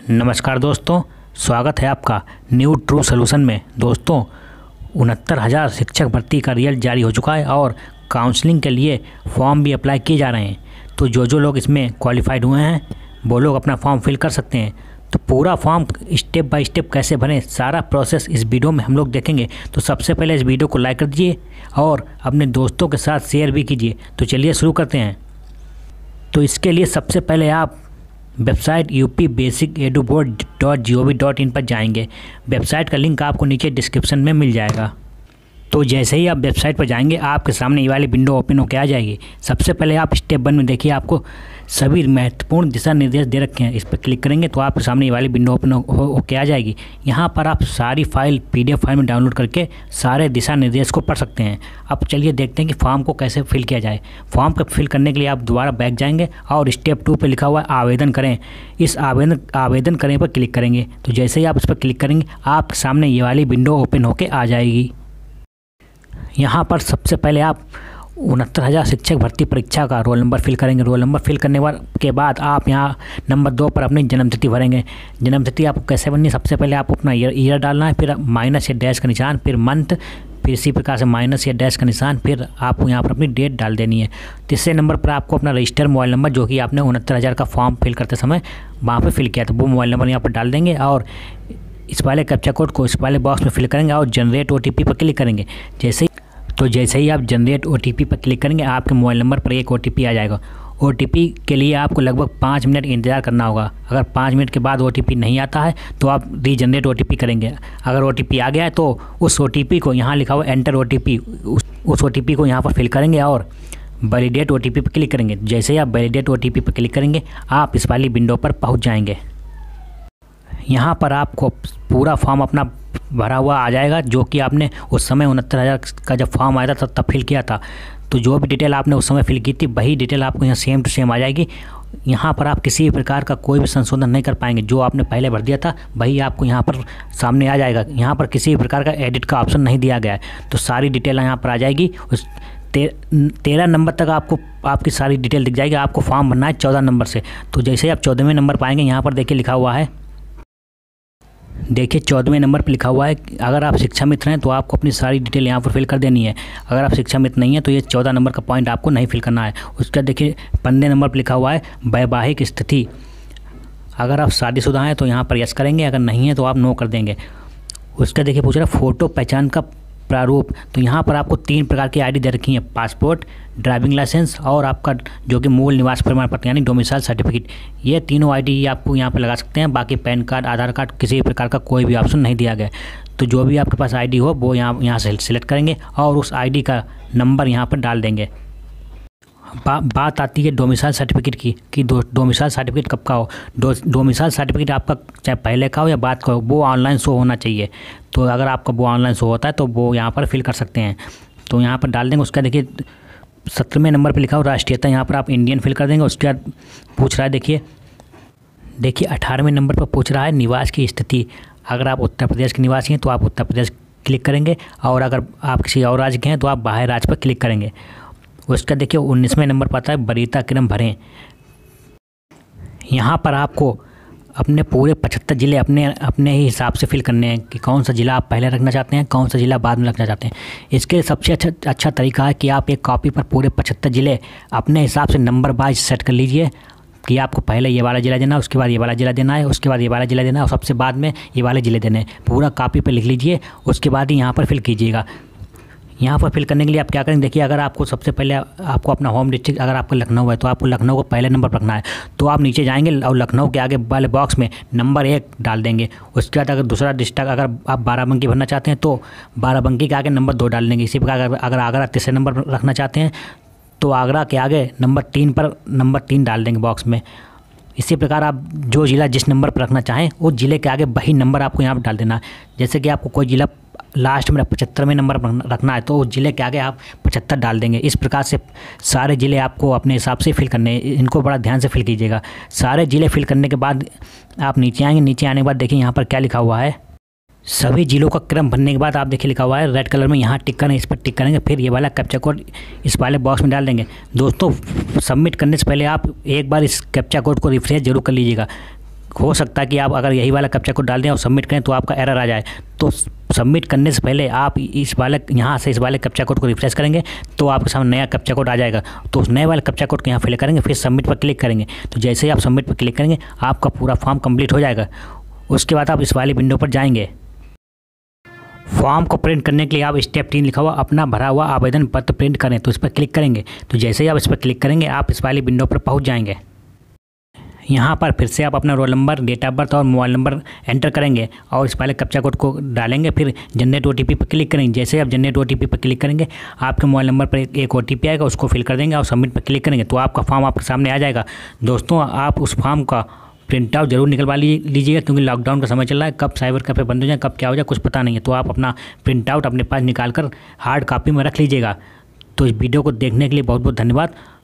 नमस्कार दोस्तों, स्वागत है आपका न्यू ट्रू सॉल्यूशन में। दोस्तों 69,000 शिक्षक भर्ती का रिजल्ट जारी हो चुका है और काउंसलिंग के लिए फॉर्म भी अप्लाई किए जा रहे हैं। तो जो लोग इसमें क्वालिफाइड हुए हैं वो लोग अपना फॉर्म फिल कर सकते हैं। तो पूरा फॉर्म स्टेप बाय स्टेप कैसे भरें, सारा प्रोसेस इस वीडियो में हम लोग देखेंगे। तो सबसे पहले इस वीडियो को लाइक कर दीजिए और अपने दोस्तों के साथ शेयर भी कीजिए। तो चलिए शुरू करते हैं। तो इसके लिए सबसे पहले आप वेबसाइट upbasiceduboard.gov.in पर जाएंगे। वेबसाइट का लिंक आपको नीचे डिस्क्रिप्शन में मिल जाएगा। तो जैसे ही आप वेबसाइट पर जाएंगे आपके सामने ये वाली विंडो ओपन होकर आ जाएगी। सबसे पहले आप स्टेप 1 में देखिए, आपको सभी महत्वपूर्ण दिशा निर्देश दे रखे हैं। इस पर क्लिक करेंगे तो आपके सामने ये वाली विंडो ओपन होकर आ जाएगी। यहाँ पर आप सारी फाइल PDF फाइल में डाउनलोड करके सारे दिशा निर्देश को पढ़ सकते हैं। अब चलिए देखते हैं कि फॉर्म को कैसे फिल किया जाए। फॉर्म को फिल करने के लिए आप दोबारा बैक जाएंगे और स्टेप 2 पर लिखा हुआ है आवेदन करें। इस आवेदन करें पर क्लिक करेंगे। तो जैसे ही आप इस पर क्लिक करेंगे आपके सामने ये वाली विंडो ओपन होकर आ जाएगी। यहाँ पर सबसे पहले आप 69,000 शिक्षक भर्ती परीक्षा का रोल नंबर फिल करेंगे। रोल नंबर फिल करने के बाद आप यहाँ नंबर 2 पर अपनी जन्मतिथि भरेंगे। जन्मतिथि आपको कैसे बननी है, सबसे पहले आपको अपना ईयर डालना है, फिर माइनस या डैश का निशान, फिर मंथ, फिर इसी प्रकार से माइनस या डैश का निशान, फिर आपको यहाँ पर अपनी डेट डाल देनी है। तीसरे नंबर पर आपको अपना रजिस्टर मोबाइल नंबर, जो कि आपने 69,000 का फॉर्म फिल करते समय वहाँ पर फिल किया था, वो मोबाइल नंबर यहाँ पर डाल देंगे और इस वाले कैप्चा कोड को इस वाले बॉक्स में फिल करेंगे और जनरेट OTP पर क्लिक करेंगे। जैसे ही आप जनरेट OTP पर क्लिक करेंगे आपके मोबाइल नंबर पर एक OTP आ जाएगा। OTP के लिए आपको लगभग 5 मिनट इंतज़ार करना होगा। अगर 5 मिनट के बाद OTP नहीं आता है तो आप रीजनरेट OTP करेंगे। अगर OTP आ गया है तो उस OTP को यहाँ लिखा हुआ एंटर OTP, उस OTP को यहाँ पर फिल करेंगे और वैलिडेट OTP पर क्लिक करेंगे। जैसे ही आप वैलिडेट OTP पर क्लिक करेंगे आप इस वाली विंडो पर पहुँच जाएंगे। यहाँ पर आपको पूरा फॉर्म अपना भरा हुआ आ जाएगा, जो कि आपने उस समय 69,000 का जब फॉर्म आया था तब फिल किया था। तो जो भी डिटेल आपने उस समय फिल की थी वही डिटेल आपको यहाँ सेम टू सेम आ जाएगी। यहाँ पर आप किसी भी प्रकार का कोई भी संशोधन नहीं कर पाएंगे। जो आपने पहले भर दिया था वही आपको यहाँ पर सामने आ जाएगा। यहाँ पर किसी भी प्रकार का एडिट का ऑप्शन नहीं दिया गया है। तो सारी डिटेल यहाँ पर आ जाएगी। उस 13 नंबर तक आपको आपकी सारी डिटेल दिख जाएगी। आपको फॉर्म भरना है 14 नंबर से। तो जैसे ही आप 14वें नंबर पाएंगे यहाँ पर देखिए लिखा हुआ है, देखिए 14वें नंबर पर लिखा हुआ है अगर आप शिक्षा मित्र हैं तो आपको अपनी सारी डिटेल यहाँ पर फिल कर देनी है। अगर आप शिक्षा मित्र नहीं है तो ये 14 नंबर का पॉइंट आपको नहीं फिल करना है। उसका देखिए 15 नंबर पर लिखा हुआ है वैवाहिक स्थिति। अगर आप शादीशुदा हैं तो यहाँ पर यस करेंगे, अगर नहीं है तो आप नो कर देंगे। उसका देखिए पूछ रहा है फ़ोटो पहचान का प्रारूप। तो यहाँ पर आपको 3 प्रकार की ID दे रखी है, पासपोर्ट, ड्राइविंग लाइसेंस और आपका जो कि मूल निवास प्रमाण पत्र यानी डोमिसाइल सर्टिफिकेट। ये तीनों ID आपको यहाँ पर लगा सकते हैं। बाकी पैन कार्ड, आधार कार्ड, किसी भी प्रकार का कोई भी ऑप्शन नहीं दिया गया। तो जो भी आपके पास ID हो वो यहाँ से सिलेक्ट करेंगे और उस ID का नंबर यहाँ पर डाल देंगे। बात आती है डोमिसाइल सर्टिफिकेट की कि डोमिसाइल सर्टिफिकेट कब का हो। डोमिसाइल सर्टिफिकेट आपका चाहे पहले का हो या बाद का हो वो ऑनलाइन शो होना चाहिए। तो अगर आपका वो ऑनलाइन शो होता है तो वो यहाँ पर फिल कर सकते हैं। तो यहाँ पर डाल देंगे। उसका देखिए 17वें नंबर पर लिखा हो राष्ट्रीयता, यहाँ पर आप इंडियन फिल कर देंगे। उसके बाद पूछ रहा है देखिए 18वें नंबर पर पूछ रहा है निवास की स्थिति। अगर आप उत्तर प्रदेश के निवासी हैं तो आप उत्तर प्रदेश क्लिक करेंगे और अगर आप किसी और राज्य के हैं तो आप बाहर राज्य पर क्लिक करेंगे। उसका देखिए 19वें नंबर पर आता है वरीयता क्रम भरें। यहाँ पर आपको अपने पूरे 75 ज़िले अपने ही हिसाब से फिल करने हैं कि कौन सा ज़िला आप पहले रखना चाहते हैं, कौन सा ज़िला बाद में रखना चाहते हैं। इसके सबसे अच्छा तरीका है कि आप एक कॉपी पर पूरे 75 ज़िले अपने हिसाब से नंबर वाइज सेट कर लीजिए कि आपको पहले ये वाला ज़िला देना है, उसके बाद ये वाला ज़िला देना है, उसके बाद ये वाला ज़िला देना है और सबसे बाद में ये वाले ज़िले देने हैं। पूरा कॉपी पर लिख लीजिए, उसके बाद ही यहाँ पर फिल कीजिएगा। यहाँ पर फिल करने के लिए आप क्या करेंगे, देखिए अगर आपको सबसे पहले आपको अपना होम डिस्ट्रिक्ट अगर आपका लखनऊ है तो आपको लखनऊ को पहले नंबर पर रखना है। तो आप नीचे जाएंगे और लखनऊ के आगे वाले बॉक्स में नंबर 1 डाल देंगे। उसके बाद अगर दूसरा डिस्ट्रिक्ट अगर आप बाराबंकी भरना चाहते हैं तो बाराबंकी के आगे नंबर 2 डाल देंगे। इसी प्रकार अगर आगरा तीसरे नंबर पर रखना चाहते हैं तो आगरा के आगे नंबर 3 पर नंबर 3 डाल देंगे बॉक्स में। इसी प्रकार आप जो ज़िला जिस नंबर पर रखना चाहें उस ज़िले के आगे वही नंबर आपको यहाँ पर डाल देना है। जैसे कि आपको कोई ज़िला लास्ट में 75वें नंबर पर रखना है तो उस ज़िले के आगे आप 75 डाल देंगे। इस प्रकार से सारे ज़िले आपको अपने हिसाब से फिल करने हैं। इनको बड़ा ध्यान से फिल कीजिएगा। सारे ज़िले फिल करने के बाद आप नीचे आएंगे। नीचे आने के बाद देखिए यहाँ पर क्या लिखा हुआ है, सभी जिलों का क्रम भरने के बाद आप देखिए लिखा हुआ है रेड कलर में, यहाँ टिक करें, इस पर टिक करेंगे, फिर ये वाला कैप्चा कोड इस वाले बॉक्स में डाल देंगे। दोस्तों सबमिट करने से पहले आप एक बार इस कैप्चा कोड को रिफ्रेश जरूर कर लीजिएगा हो सकता है कि आप अगर यही वाला कैप्चा कोड डाल दें और सबमिट करें तो आपका एरर आ जाए। तो सबमिट करने से पहले आप इस वाले यहाँ से इस वाले कैप्चा कोड को रिफ्रेश करेंगे तो आपके सामने नया कैप्चा कोड आ जाएगा। तो उस नए वाले कैप्चा कोड को यहाँ फिल करेंगे, फिर सबमिट पर क्लिक करेंगे। तो जैसे ही आप सबमिट पर क्लिक करेंगे आपका पूरा फॉर्म कंप्लीट हो जाएगा। उसके बाद आप इस वाली विंडो पर जाएंगे। फॉर्म को प्रिंट करने के लिए आप स्टेप 3 लिखा हुआ अपना भरा हुआ आवेदन पत्र प्रिंट करें, तो इस पर क्लिक करेंगे। तो जैसे ही आप इस पर क्लिक करेंगे आप इस वाली विंडो पर पहुंच जाएंगे। यहाँ पर फिर से आप अपना roll number, date of birth और मोबाइल नंबर एंटर करेंगे और इस वाले कैप्चा कोड को डालेंगे। फिर जनरेट OTP पर क्लिक करेंगे। जैसे ही आप जनरेट OTP पर क्लिक करेंगे आपके मोबाइल नंबर पर एक OTP आएगा, उसको फिल कर देंगे और सबमिट पर क्लिक करेंगे तो आपका फॉर्म आपके सामने आ जाएगा। दोस्तों, आप उस फॉर्म का प्रिंट आउट जरूर निकलवा लीजिएगा, क्योंकि लॉकडाउन का समय चल रहा है। कब साइबर कैफ़े बंद हो जाए, कब क्या हो जाए, कुछ पता नहीं है। तो आप अपना प्रिंट आउट अपने पास निकाल कर हार्ड कॉपी में रख लीजिएगा। तो इस वीडियो को देखने के लिए बहुत बहुत धन्यवाद।